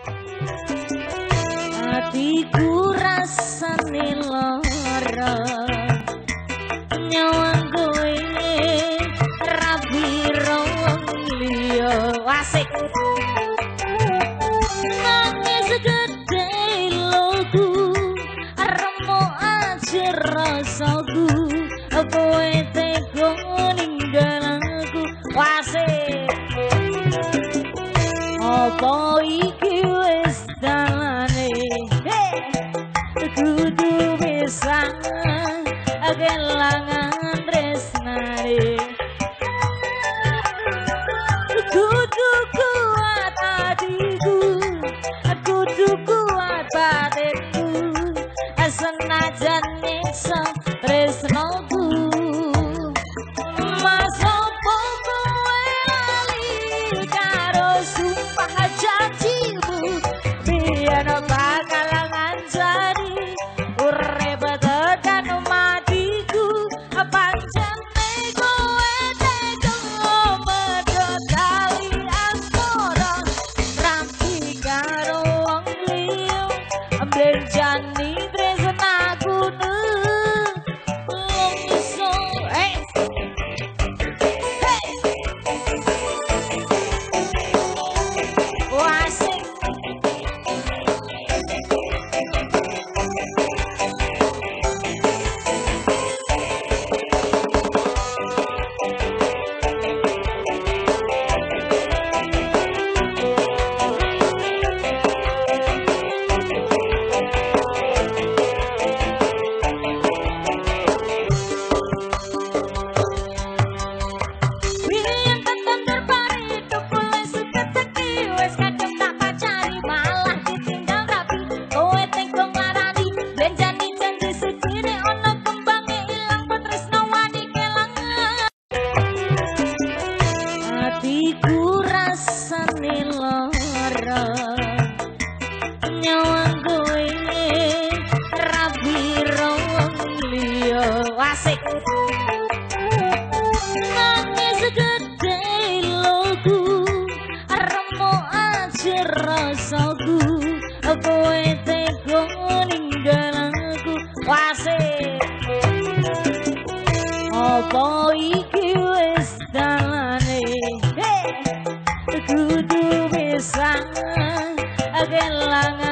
Hatiku rasane lara nyawang kowe rabi rong liya asik nangis gede loku remuk aja rasaku kowe tega ninggal aku asik apa iki wis dalane kudu bisa kelangan tresnane kudu kuat hatiku kudu kuat batinku senajan nyiksa tresnoku mas opo kowe lali karo sumpah janjimu biyen bakal ngancani urip tekan matiku pancene kowe tega medhot tali asmara rampi karo wong liya benjani tresnaku nungso wasik hatiku rasane lara nyawang kowe rabi rong liya asik nangis gede loku remuk aja rasaku kowe tega ninggal aku asik apa iki wis dalane kudu bisa kelangan